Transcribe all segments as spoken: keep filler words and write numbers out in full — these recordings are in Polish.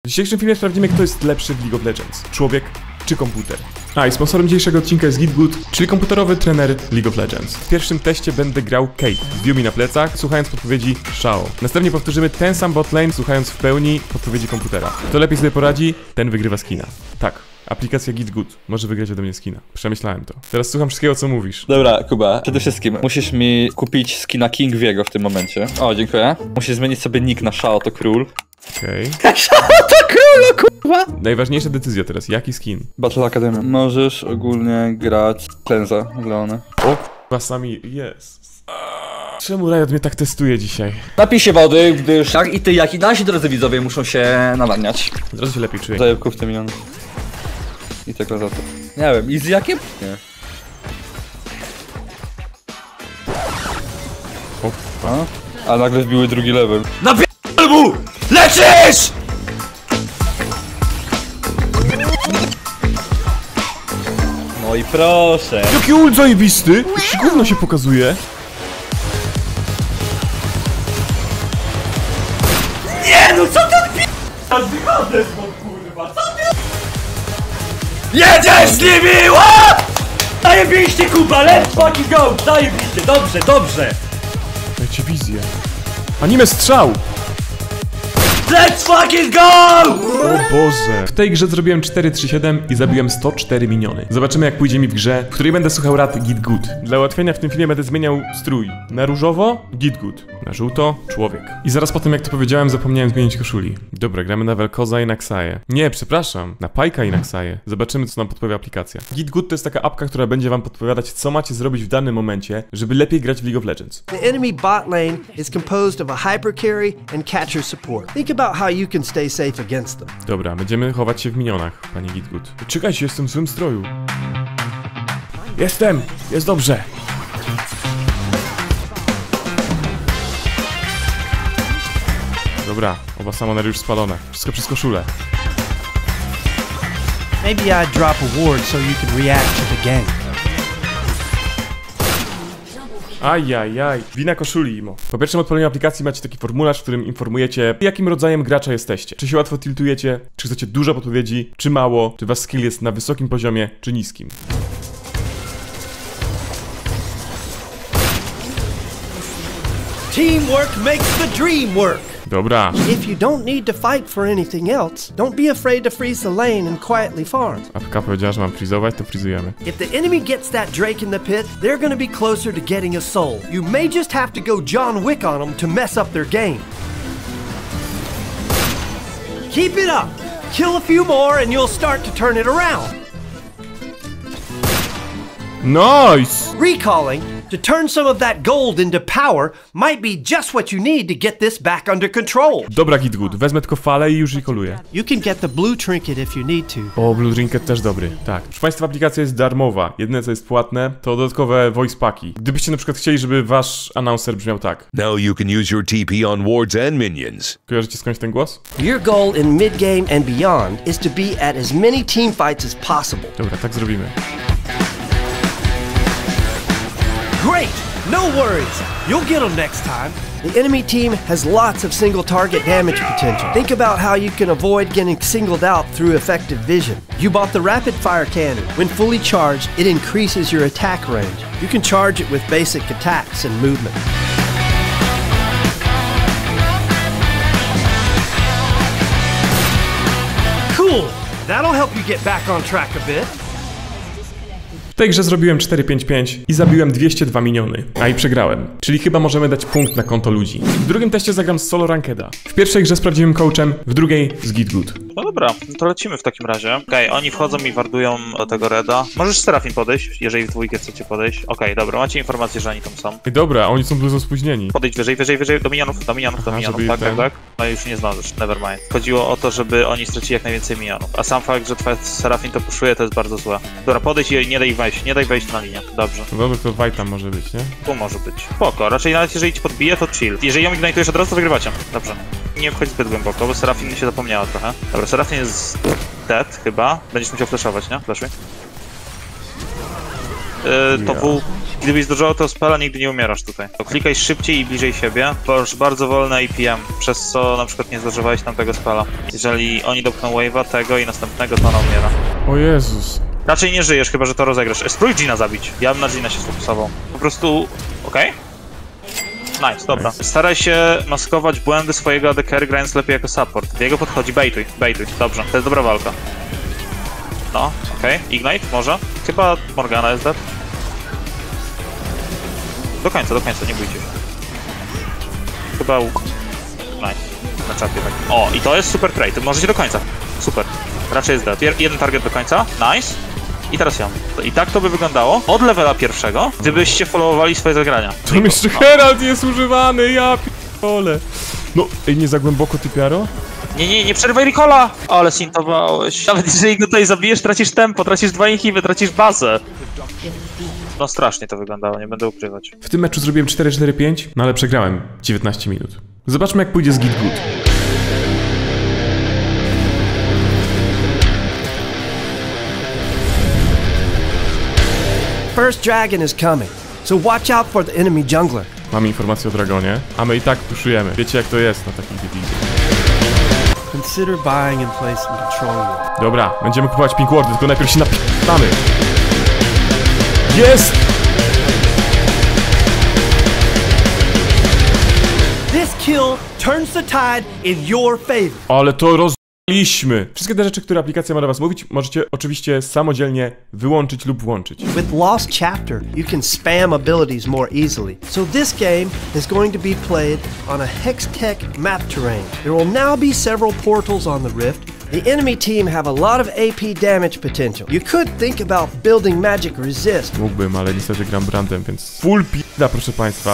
dzisiejszym filmie sprawdzimy, kto jest lepszy w League of Legends. Człowiek czy komputer. A i sponsorem dzisiejszego odcinka jest Gitgood, czyli komputerowy trener League of Legends. W pierwszym teście będę grał Kate z Yumi na plecach, słuchając podpowiedzi Shao. Następnie powtórzymy ten sam botlane, słuchając w pełni podpowiedzi komputera. Kto lepiej sobie poradzi, ten wygrywa skina. Tak. Aplikacja Gitgood może wygrać ode mnie skina. Przemyślałem to. Teraz słucham wszystkiego, co mówisz. Dobra, Kuba, przede wszystkim musisz mi kupić skina King Viego w tym momencie. O, dziękuję. Musisz zmienić sobie nick na Shao to król. Okej. Okay. Shao to król, kurwa! Najważniejsza decyzja teraz, jaki skin? Battle Academy. Możesz ogólnie grać Cleansa w Leona. O, kurwa, sami jest. Czemu Riot mnie tak testuje dzisiaj? Napij się wody, gdyż jak i ty, jak i nasi drodzy widzowie muszą się nawadniać. Od razu się lepiej czuję. Zajebków te miliony. I tylko za to. Nie wiem, i z jakim? Nie. O, A? A nagle wbiły drugi level. Napierdol mu! Lecisz! No i proszę. jaki ult zajebisty! Jakiś gówno się pokazuje. Nie no, co ty p***a wychodzę stąd, kurwa, co ty? Jedziesz z nimi! Ła! Zajebiście, Kuba, let's fucking go! Zajebiście, dobrze, dobrze! Dajcie wizję. Anime strzał! Let's fucking go! O Boże! W tej grze zrobiłem cztery trzy siedem i zabiłem sto cztery miniony. Zobaczymy, jak pójdzie mi w grze, w której będę słuchał rad Gitgood. Dla ułatwienia w tym filmie będę zmieniał strój. Na różowo Gitgood, na żółto człowiek. I zaraz po tym, jak to powiedziałem, zapomniałem zmienić koszuli. Dobra, gramy na Vel'Koza i na Xayah. Nie, przepraszam, na Pyke'a i na Xayah. Zobaczymy, co nam podpowie aplikacja. Gitgood to jest taka apka, która będzie wam podpowiadać, co macie zrobić w danym momencie, żeby lepiej grać w League of Legends. The enemy bot lane is composed of a hyper carry and catcher support. Think about how you can stay safe against them. Dobra, będziemy chować się w minionach, panie Gitgood. Czekajcie, jestem w złym stroju. Jestem! Jest dobrze! Dobra, oba samonery już spalone. Wszystko przez koszulę. Maybe I'd drop a ward so you could react to the gang. Ajajaj, wina koszuli, imo. Po pierwszym odpaleniu aplikacji macie taki formularz, w którym informujecie, jakim rodzajem gracza jesteście. Czy się łatwo tiltujecie, czy chcecie dużo podpowiedzi, czy mało, czy wasz skill jest na wysokim poziomie, czy niskim. Teamwork makes the dream work. Dobra. If you don't need to fight for anything else, don't be afraid to freeze the lane and quietly farm. Apka powiedziała, że mam freezować, to freezujemy. If the enemy gets that Drake in the pit, they're gonna be closer to getting a soul. You may just have to go John Wick on them to mess up their game. Keep it up. Kill a few more and you'll start to turn it around. Nice! Recalling, to turn some of that gold into power, might be just what you need to get this back under control. Dobra, Gitgood, wezmę tylko falę i już recalluję. You can get the blue trinket if you need to. O, Blue Trinket też dobry, tak. Proszę państwa, aplikacja jest darmowa. Jedyne, co jest płatne, to dodatkowe voice packi. Gdybyście na przykład chcieli, żeby wasz announcer brzmiał tak. Now you can use your T P on wards and minions. Kojarzycie skądś ten głos? Your goal in mid-game and beyond is to be at as many team fights as possible. Dobra, tak zrobimy. Great! No worries! You'll get them next time. The enemy team has lots of single target damage potential. Think about how you can avoid getting singled out through effective vision. You bought the rapid fire cannon. When fully charged, it increases your attack range. You can charge it with basic attacks and movement. Cool! That'll help you get back on track a bit. W tej grze zrobiłem cztery pięć pięć i zabiłem dwieście dwa miniony, a i przegrałem. Czyli chyba możemy dać punkt na konto ludzi. W drugim teście zagram z solo rankeda. W pierwszej grze z prawdziwym coachem, w drugiej z Gitgood. No dobra, no to lecimy w takim razie. Okej, okay, oni wchodzą i wardują do tego reda. Możesz Serafin podejść, jeżeli w dwójkę chcecie podejść. Okej, okay, dobra, macie informację, że oni tam są. I dobra, oni są dużo spóźnieni. Podejdź wyżej, wyżej, wyżej, do minionów, do minionów, do Aha, minionów, tak, ten... tak, tak. No już nie zdążysz, nevermind. Chodziło o to, żeby oni stracili jak najwięcej minionów. A sam fakt, że twoja Serafin to puszuje, to jest bardzo złe. Dobra, podejdź i nie daj wejść, nie daj wejść na linię. Dobrze. No dobra, to White tam może być, nie? Tu może być. Spoko, raczej nawet jeżeli ci podbije, to chill. Jeżeli ją ignitujesz od razu, to wygrywacie. Dobrze. Nie wchodź zbyt głęboko, bo Serafin się zapomniała trochę. Dobra, Serafin jest dead chyba. Będziesz musiał flashować, nie? Flashuj. Yy, to W... Gdybyś zdążył to spela, nigdy nie umierasz tutaj. To klikaj szybciej i bliżej siebie, bo już bardzo wolne A P M, przez co na przykład nie zdążywałeś tam tego spela. Jeżeli oni dopchną wave'a, tego i następnego, to ona umiera. O Jezus. Raczej nie żyjesz, chyba że to rozegrasz. Spróbuj Gina zabić. Ja bym na Gina się sfokusował. Po prostu... okej? Okay? Nice, dobra. Nice. Staraj się maskować błędy swojego A D carry, grając lepiej jako support. Do jego podchodzi, baituj, baituj. Dobrze, to jest dobra walka. No, okej. Okay. Ignite, może? Chyba Morgana jest dead. Do końca, do końca, nie bójcie się. Chyba... nice. Na czapie tak. O, i to jest super trade. Możecie do końca. Super. Raczej jest dead. Jeden target do końca. Nice. I teraz ja. I tak to by wyglądało od levela pierwszego, gdybyście followowali swoje zagrania. Tam jeszcze no. Herald jest używany, ja p***ole. No, ej, nie za głęboko, ty piaro? Nie, nie, nie przerwaj recola! Ale sintowałeś. Nawet jeżeli go tutaj zabijesz, tracisz tempo, tracisz dwa inhiby, tracisz bazę. No strasznie to wyglądało, nie będę ukrywać. W tym meczu zrobiłem cztery cztery pięć, no ale przegrałem dziewiętnaście minut. Zobaczmy, jak pójdzie z Git Good. First dragon is coming, so watch out for the enemy jungler. Mamy informację o Dragonie, a my i tak puszujemy. Wiecie, jak to jest na takich dywizjach. Consider buying in place and controlling it. Dobra, będziemy kupować pink wardy, tylko najpierw się napi***amy. Jest! This kill turns the tide in your favor. Ale to rozliśmy. Wszystkie te rzeczy, które aplikacja ma do was mówić, możecie oczywiście samodzielnie wyłączyć lub włączyć. With Lost Chapter, you can spam abilities more easily. So this game is going to be played on a Hextech map terrain. There will now be several portals on the rift. The enemy team have a lot of A P damage potential. You could think about building magic resist. Mógłbym, ale niestety gram brandem, więc full p***a, proszę państwa.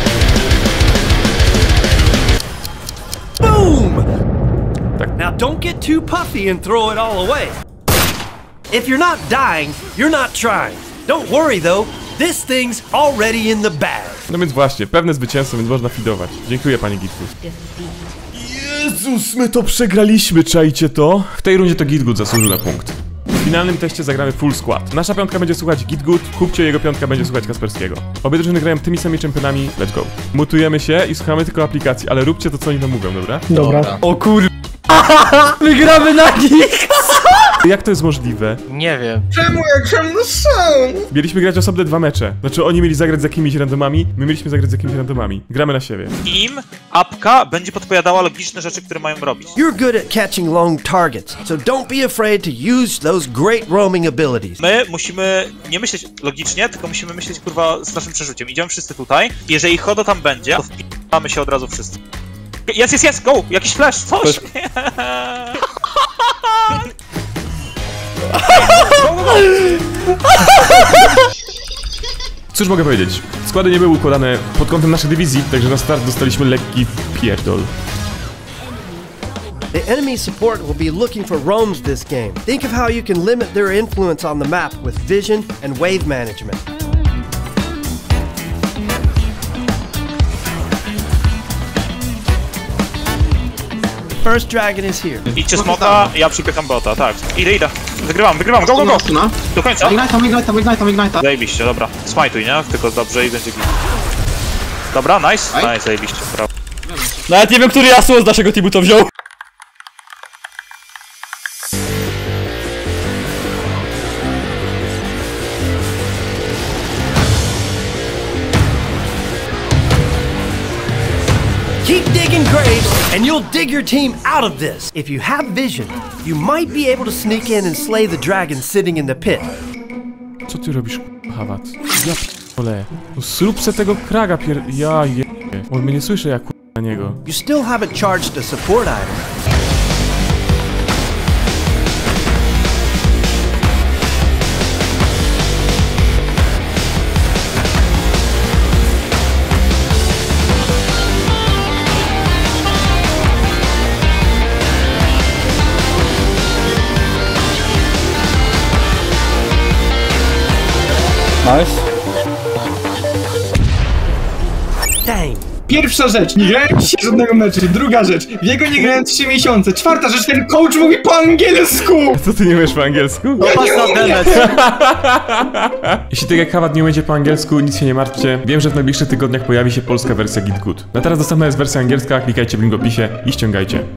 Boom! Tak. Now don't get too puffy and throw it all away. If you're not dying, you're not trying. Don't worry though, this thing's already in the bag. No więc właśnie, pewne zwycięstwo, więc można fidować. Dziękuję, panie Gitgood. Jezus, my to przegraliśmy, czajcie to? W tej rundzie to Gitgood zasłużył na punkt. W finalnym teście zagramy full skład. Nasza piątka będzie słuchać Gitgood, Kupcio, jego piątka będzie słuchać Kasperskiego. Obie drużyny grają tymi samymi czempionami, let's go. Mutujemy się i słuchamy tylko aplikacji, ale róbcie to, co oni nam mówią, dobra? Dobra. O kur... Wygramy na nich! Jak to jest możliwe? Nie wiem. Czemu jak czemu są? Mieliśmy grać osobne dwa mecze. Znaczy oni mieli zagrać z jakimiś randomami, my mieliśmy zagrać z jakimiś randomami. Gramy na siebie. Im apka będzie podpowiadała logiczne rzeczy, które mają robić. You're good at catching long targets, so don't be afraid to use those great roaming abilities. My musimy nie myśleć logicznie, tylko musimy myśleć, kurwa, z naszym przeżyciem. Idziemy wszyscy tutaj. Jeżeli Hodo tam będzie, to wpijamy się od razu wszyscy. Jest, jest, jest, go! Jakiś flash, coś! Cóż mogę powiedzieć? Składy nie były układane pod kątem naszej dywizji, także na start dostaliśmy lekki pierdol. The enemy support will be looking for roams this game. Think of how you can limit their influence on the map with vision and wave management. First dragon is here. Idźcie smoka, ja przypycham bota, tak. Idę, idę. Wygrywam, wygrywam, go, go, go! Do końca. Ignite, ignite, ignite, ignite. Zajebiście, dobra. Smajtuj, nie? Tylko dobrze i będzie git. Dobra, nice. Nice, zajebiście, brawo. Nawet nie wiem, który Yasuo z naszego teamu to wziął. Keep digging graves, and you'll dig your team out of this. If you have vision, you might be able to sneak in and slay the dragon sitting in the pit. Co ty robisz, Hawat? Ja p***ole. No zrób se tego kraga pier... Ja je... On mnie nie słyszy jak na niego. You still haven't charged a support item. Nice. Dang, Pierwsza rzecz, nie grałem dzisiaj żadnego meczu. Druga rzecz, w jego nie grałem trzy miesiące. Czwarta rzecz, ten coach mówi po angielsku! Co ty nie umiesz po angielsku? No pas na damage. Jeśli tak jak Hawat nie umiecie po angielsku, nic się nie martwcie. Wiem, że w najbliższych tygodniach pojawi się polska wersja Git Good. Na teraz dostępna jest wersja angielska, klikajcie w link w opisie i ściągajcie.